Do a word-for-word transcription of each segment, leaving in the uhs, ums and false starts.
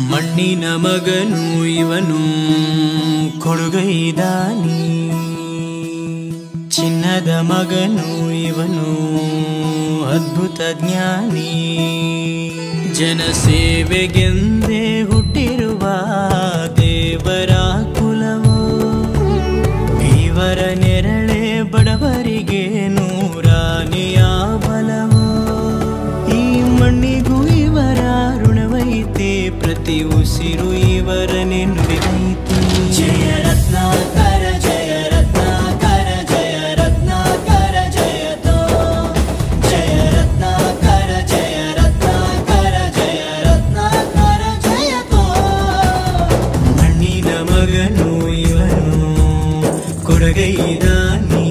ಮಣ್ಣಿನ ಮಗನು ಇವನು ಕೊಡುಗೈದಾನಿ, ಚಿನ್ನದ ಮಗನು ಇವನು ಅದ್ಭುತ ಜ್ಞಾನಿ. ಜನಸೇವೆಗೆಂದೇ ಹುಟ್ಟಿರುವ ದೇವರ ಕುಲವೋ, ಇವರ ನೆರಳೆ ಬಡವರಿಗೆ ನೂರಾನೆಯ ಬಲವೋ. ಈ ಮಣ್ಣಿಗೂ ಇವರ ಋಣವೈತೆ, ಪ್ರತಿ ಉಸಿರು ಇವರನೆ ನುಡಿದೈತೆ. ಜಯ ರತ್ನಾಕರ ಜಯ ರತ್ನಾಕರ ಜಯ ರತ್ನಾಕರ ಜಯತೋ, ಜಯ ರತ್ನಾಕರ ಜಯ ರತ್ನಾಕರ ಜಯ ರತ್ನಾಕರ ಜಯತೋ. ಮಣ್ಣಿನ ಮಗನು ಇವನು ಕೊಡುಗೈದಾನಿ.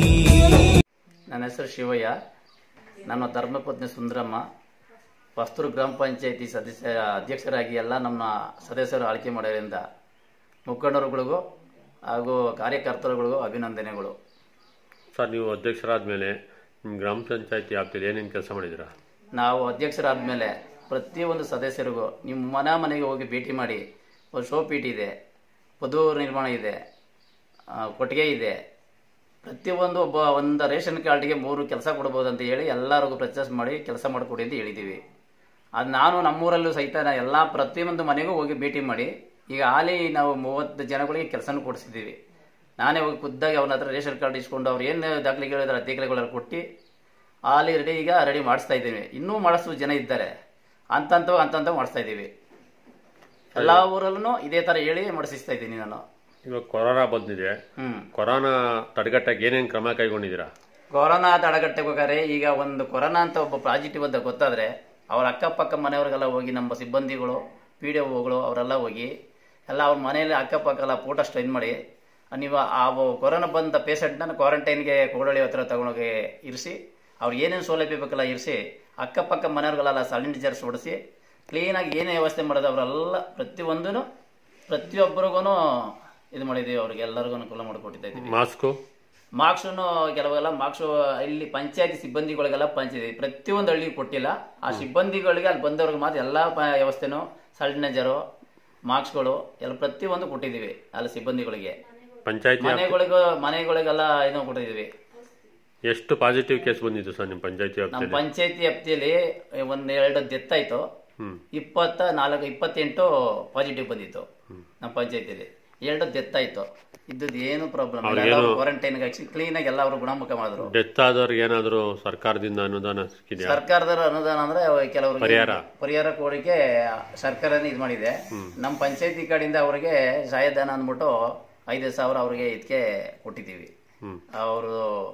ನನ್ನ ಹೆಸರು ಶಿವಯ್ಯ. ನನ್ನ ಧರ್ಮಪತ್ನಿ ಸುಂದರಮ್ಮ. ವಸ್ತೂರು ಗ್ರಾಮ ಪಂಚಾಯತಿ ಸದಸ್ಯ ಅಧ್ಯಕ್ಷರಾಗಿ ಎಲ್ಲ ನಮ್ಮ ಸದಸ್ಯರು ಆಯ್ಕೆ ಮಾಡೋದ್ರಿಂದ ಮುಖಂಡರುಗಳಿಗೂ ಹಾಗೂ ಕಾರ್ಯಕರ್ತರುಗಳಿಗೂ ಅಭಿನಂದನೆಗಳು. ಸರ್, ನೀವು ಅಧ್ಯಕ್ಷರಾದ ಮೇಲೆ ನಿಮ್ಮ ಗ್ರಾಮ ಪಂಚಾಯತಿ ವ್ಯಾಪ್ತಿಯಲ್ಲಿ ಏನೇನು ಕೆಲಸ ಮಾಡಿದ್ದೀರಾ? ನಾವು ಅಧ್ಯಕ್ಷರಾದ ಮೇಲೆ ಪ್ರತಿಯೊಂದು ಸದಸ್ಯರಿಗೂ ನಿಮ್ಮ ಮನೆ ಮನೆಗೆ ಹೋಗಿ ಭೇಟಿ ಮಾಡಿ, ಒಂದು ಶೋಪೀಟ್ ಇದೆ, ವಧು ನಿರ್ಮಾಣ ಇದೆ, ಕೊಟ್ಟಿಗೆ ಇದೆ, ಪ್ರತಿಯೊಂದು ಒಬ್ಬ ಒಂದು ರೇಷನ್ ಕಾರ್ಡ್ಗೆ ಮೂರು ಕೆಲಸ ಕೊಡ್ಬೋದು ಅಂತ ಹೇಳಿ ಎಲ್ಲರಿಗೂ ಪ್ರಚಾರ ಮಾಡಿ ಕೆಲಸ ಮಾಡಿಕೊಡಿ ಅಂತ ಹೇಳಿದ್ದೀವಿ. ಅದು ನಾನು ನಮ್ಮೂರಲ್ಲೂ ಸಹಿತ ಎಲ್ಲ ಪ್ರತಿಯೊಂದು ಮನೆಗೂ ಹೋಗಿ ಭೇಟಿ ಮಾಡಿ ಈಗ ಹಾಲಿ ನಾವು ಮೂವತ್ತು ಜನಗಳಿಗೆ ಕೆಲಸನೂ ಕೊಡಿಸಿದ್ದೀವಿ. ನಾನೇ ಹೋಗಿ ಖುದ್ದಾಗಿ ಅವ್ರ ಹತ್ರ ರೇಷನ್ ಕಾರ್ಡ್ ಇಸ್ಕೊಂಡು ಅವ್ರು ಏನು ದಾಖಲೆಗಳಿದ್ದಾರೆ ದಾಖಲೆಗಳೆಲ್ಲ ಕೊಟ್ಟು ಹಾಲಿ ರೆಡಿ ಈಗ ರೆಡಿ ಮಾಡಿಸ್ತಾ ಇದ್ದೀವಿ. ಇನ್ನೂ ಮಾಡಿಸೋ ಜನ ಇದ್ದಾರೆ, ಅಂತಂತವ್ ಅಂತಂತವ್ ಮಾಡಿಸ್ತಾ ಇದ್ದೀವಿ. ಎಲ್ಲ ಊರಲ್ಲೂ ಇದೇ ಥರ ಹೇಳಿ ಮಾಡಿಸ್ತಾ ಇದ್ದೀನಿ ನಾನು. ಇವಾಗ ಕೊರೋನಾ ಬಂದಿದೆ, ಕೊರೋನಾ ತಡೆಗಟ್ಟಕ್ಕೆ ಏನೇನು ಕ್ರಮ ಕೈಗೊಂಡಿದ್ದೀರಾ? ಕೊರೋನಾ ತಡೆಗಟ್ಟಬೇಕಾದ್ರೆ ಈಗ ಒಂದು ಕೊರೋನಾ ಅಂತ ಒಬ್ಬ ಪಾಸಿಟಿವ್ ಅಂತ ಗೊತ್ತಾದರೆ ಅವ್ರ ಅಕ್ಕಪಕ್ಕ ಮನೆಯವ್ರಿಗೆಲ್ಲ ಹೋಗಿ ನಮ್ಮ ಸಿಬ್ಬಂದಿಗಳು ಪಿ ಡಿ ಒಗಳು ಅವರೆಲ್ಲ ಹೋಗಿ ಎಲ್ಲ ಅವ್ರ ಮನೆಯಲ್ಲಿ ಅಕ್ಕಪಕ್ಕ ಎಲ್ಲ ಫೋಟೋ ಸ್ಟೈನ್ ಮಾಡಿ ನೀವು ಆ ಕೊರೋನಾ ಬಂದ ಪೇಷಂಟ್ನ ಕ್ವಾರಂಟೈನ್ಗೆ ಕೋಡಳ್ಳಿ ಹತ್ರ ತಗೊಂಡೋಗಿ ಇರಿಸಿ ಅವ್ರಿಗೆ ಏನೇನು ಸೌಲಭ್ಯ ಬೇಕಲ್ಲ ಇರಿಸಿ ಅಕ್ಕಪಕ್ಕ ಮನೆಯವ್ರಿಗೆಲ್ಲ ಸ್ಯಾನಿಟೈಸರ್ಸ್ ಹೊಡಿಸಿ ಕ್ಲೀನಾಗಿ ಏನೇ ವ್ಯವಸ್ಥೆ ಮಾಡೋದು ಅವರೆಲ್ಲ ಪ್ರತಿಯೊಂದೂ ಪ್ರತಿಯೊಬ್ಬರಿಗೂ ಇದು ಮಾಡಿದ್ದೀವಿ. ಅವ್ರಿಗೆ ಎಲ್ಲರಿಗೂ ಅನುಕೂಲ ಮಾಡಿಕೊಟ್ಟಿದ್ದ ಇದ್ದೀವಿ. ಮಾಸ್ಕು ಮಾರ್ಕ್ಸನ್ನು ಕೆಲವೆಲ್ಲ ಮಾರ್ಕ್ಸು ಇಲ್ಲಿ ಪಂಚಾಯತಿ ಸಿಬ್ಬಂದಿಗಳಿಗೆಲ್ಲ ಪಂಚಿದ್ದೀವಿ. ಪ್ರತಿಯೊಂದು ಹಳ್ಳಿಗೆ ಕೊಟ್ಟಿಲ್ಲ. ಆ ಸಿಬ್ಬಂದಿಗಳಿಗೆ ಅಲ್ಲಿ ಬಂದವ್ರಿಗೆ ಮಾತ್ರ ಎಲ್ಲ ವ್ಯವಸ್ಥೆನೂ ಸ್ಯಾನಿಟೈಸರು ಮಾರ್ಕ್ಸ್ಗಳು ಎಲ್ಲ ಪ್ರತಿಯೊಂದು ಕೊಟ್ಟಿದ್ದೀವಿ. ಅಲ್ಲಿ ಸಿಬ್ಬಂದಿಗಳಿಗೆ ಪಂಚಾಯತಿ ಮನೆಗಳಿಗೂ ಮನೆಗಳಿಗೆಲ್ಲ ಏನೋ ಕೊಟ್ಟಿದ್ದೀವಿ. ಎಷ್ಟು ಪಾಸಿಟಿವ್ ಕೇಸ್ ಬಂದಿತ್ತು ಸರ್ ನಿಮ್ಮ ಪಂಚಾಯತಿ? ನಮ್ಮ ಪಂಚಾಯತಿ ವ್ಯಾಪ್ತಿಯಲ್ಲಿ ಒಂದ್ ಎರಡು ಡೆತ್ ಆಯ್ತು. ಇಪ್ಪತ್ತ ನಾಲ್ಕು ಇಪ್ಪತ್ತೆಂಟು ಪಾಸಿಟಿವ್ ಬಂದಿತ್ತು ನಮ್ಮ ಪಂಚಾಯತಿಯಲ್ಲಿ. ಎರಡು ಡೆತ್ ಆಯ್ತು. ಇದ್ದದ್ದು ಏನು ಪ್ರಾಬ್ಲಮ್ ಇಲ್ಲ. ಕ್ವಾರಂಟೈನ್ಗೆ ಹಾಕಿ ಕ್ಲೀನ್ ಆಗಿ ಎಲ್ಲ ಅವರು ಗುಣಮುಖ ಮಾಡಿದ್ರು. ಡೆತ್ ಆದವ್ರಿಗೆ ಏನಾದ್ರು ಸರ್ಕಾರದಿಂದ ಅನುದಾನ ಸಿಕ್ಕಿದೆಯಾ? ಸರ್ಕಾರದ ಅನುದಾನ ಅಂದ್ರೆ ಕೆಲವರು ಪರಿಹಾರ ಪರಿಹಾರ ಕೋರಿಕೆ ಸರ್ಕಾರನೇ ಇದು ಮಾಡಿದೆ. ನಮ್ಮ ಪಂಚಾಯತಿ ಕಡೆಯಿಂದ ಅವರಿಗೆ ಸಹಾಯಧನ ಅಂದ್ಬಿಟ್ಟು ಐದು ಸಾವಿರ ಅವರಿಗೆ ಇದಕ್ಕೆ ಕೊಟ್ಟಿದ್ದೀವಿ. ಅವರು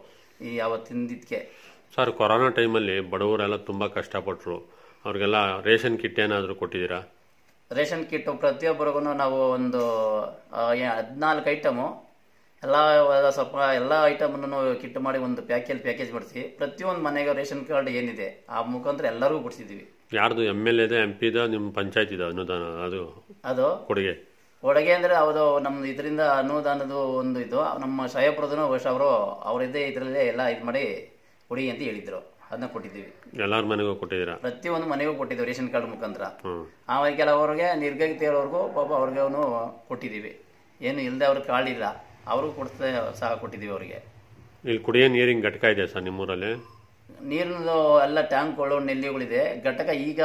ಈ ಅವತ್ತಿಂದಿದ್ಕೆ ಸರ್, ಕೊರೋನಾ ಟೈಮಲ್ಲಿ ಬಡವರೆಲ್ಲ ತುಂಬಾ ಕಷ್ಟಪಟ್ಟರು. ಅವ್ರಿಗೆಲ್ಲ ರೇಷನ್ ಕಿಟ್ ಏನಾದರೂ ಕೊಟ್ಟಿದ್ದೀರಾ? ರೇಷನ್ ಕಿಟ್ ಪ್ರತಿಯೊಬ್ಬರಿಗೂ ನಾವು ಒಂದು ಹದಿನಾಲ್ಕು ಐಟಮು ಎಲ್ಲ ಸ್ವಲ್ಪ ಎಲ್ಲ ಐಟಮನ್ನು ಕಿಟ್ ಮಾಡಿ ಒಂದು ಪ್ಯಾಕೇಜ್ ಪ್ಯಾಕೇಜ್ ಮಾಡಿಸಿ ಪ್ರತಿಯೊಂದು ಮನೆಗೆ ರೇಷನ್ ಕಾರ್ಡ್ ಏನಿದೆ ಆ ಮುಖಾಂತರ ಎಲ್ಲರಿಗೂ ಕೊಡಿಸಿದ್ದೀವಿ. ಯಾರ್ದು ಎಮ್ ಎಲ್ ಎದ ಎಂ ಪಿದ ನಿಮ್ಮ ಪಂಚಾಯತ್ ಇದೆ ಅನುದಾನ? ಅದು ಅದು ಕೊಡುಗೆ ಕೊಡುಗೆ ಅಂದರೆ ಅದು ನಮ್ದು ಇದರಿಂದ ಅನುದಾನದ ಒಂದು ಇದು ನಮ್ಮ ಸಾಹೇಬ್ರದೂ ವರ್ಷ ಅವರು ಅವರಿದ್ದೇ ಇದರಲ್ಲೇ ಎಲ್ಲ ಇದು ಮಾಡಿ ಕೊಡಿ ಅಂತ ಹೇಳಿದ್ರು. ಅದನ್ನ ಕೊಟ್ಟಿದ್ದೀವಿ. ಎಲ್ಲಾರ ಮನೆಗೂ ಕೊಟ್ಟಿದ್ದೀರಾ? ಪ್ರತಿಯೊಂದು ಮನೆಗೂ ಕೊಟ್ಟಿದ್ದೀವಿ ರೇಷನ್ ಕಾರ್ಡ್ ಮುಖಾಂತರ. ಆಮೇಲೆ ಕೆಲವರಿಗೆ ನಿರ್ಗತಿಯವ್ರಿಗೂ ಪಾಪ ಅವ್ರಿಗೆ ಕೊಟ್ಟಿದ್ದೀವಿ. ಏನು ಇಲ್ಲದೆ ಅವ್ರಿಗೆ ಕಾರ್ಡ್ ಇಲ್ಲ ಅವ್ರಿಗೂ ಕೊಡ್ತಾ ಸಹ ಕೊಟ್ಟಿದ್ದೀವಿ ಅವರಿಗೆ. ಇಲ್ಲಿ ಕುಡಿಯೋ ನೀರಿನ ಘಟಕ ಇದೆ ಸರ್ ನಿಮ್ಮೂರಲ್ಲಿ? ನೀರಿನ ಎಲ್ಲ ಟ್ಯಾಂಕ್ಗಳು ನೆಲ್ಲಿಗಳಿದೆ. ಘಟಕ ಈಗ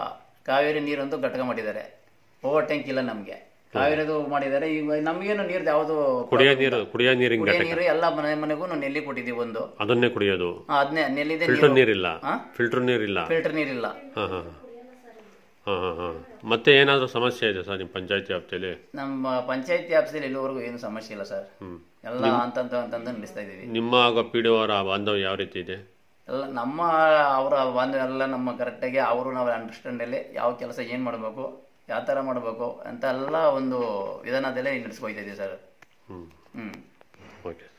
ಕಾವೇರಿ ನೀರಂತೂ ಘಟಕ ಮಾಡಿದ್ದಾರೆ. ಓವರ್ ಟ್ಯಾಂಕ್ ಇಲ್ಲ ನಮಗೆ. ಕಾವೇರಿದು ಮಾಡಿದ್ದಾರೆ. ಈಗ ನಮಗೇನು ನೀರು ಯಾವುದು ಕುಡಿಯೋ ನೀರು ಕುಡಿಯೋ ನೀರಿನ ಘಟಕ ನೀರು ಎಲ್ಲ ಮನೆ ಮನೆಗೂ ನೆಲ್ಲಿ ಕೊಟ್ಟಿದ್ದೀವಿ. ಒಂದು ಅದನ್ನೇ ಕುಡಿಯೋದು. ಅದನ್ನೇ ನೆಲ್ಲಿದೆ. ಫಿಲ್ಟರ್ ನೀರಿಲ್ಲ? ಫಿಲ್ಟರ್ ನೀರಿಲ್ಲ ಫಿಲ್ಟರ್ ನೀರಿಲ್ಲ. ಹಾ ಹಾ ಹಾ ಹಾ ಮತ್ತೆ ಏನಾದರೂ ಸಮಸ್ಯೆ ಇದೆ ಸರ್ ನಿಮ್ಮ ಪಂಚಾಯತಿ ವ್ಯಾಪ್ತಿಯಲ್ಲಿ? ನಮ್ಮ ಪಂಚಾಯತಿ ವ್ಯಾಪ್ತಿಯಲ್ಲಿ ಇಲ್ಲಿವರೆಗೂ ಏನು ಸಮಸ್ಯೆ ಇಲ್ಲ ಸರ್. ಎಲ್ಲ ಅಂತಂತ ಅಂತಂದು ನಡೆಸ್ತಾ ಇದ್ದೀವಿ. ನಿಮ್ಮ ಆಗ ಪಿ ಡಿ ಅವರ ಬಾಂಧವ್ಯ ಯಾವ ರೀತಿ ಇದೆ? ಎಲ್ಲ ನಮ್ಮ ಅವರ ಬಾಂಧವ್ಯ ಎಲ್ಲ ನಮ್ಮ ಕರೆಕ್ಟಾಗಿ ಅವರು ನಾವು ಅಂಡರ್ಸ್ಟ್ಯಾಂಡಲ್ಲಿ ಯಾವ ಕೆಲಸ ಏನು ಮಾಡಬೇಕು ಯಾವ ಥರ ಮಾಡಬೇಕು ಅಂತ ಎಲ್ಲ ಒಂದು ವಿಧಾನದಲ್ಲೇ ನಡೆಸ್ಕೊಯ್ತಾ ಇದ್ದೀವಿ ಸರ್. ಹ್ಞೂ ಹ್ಞೂ ಓಕೆ.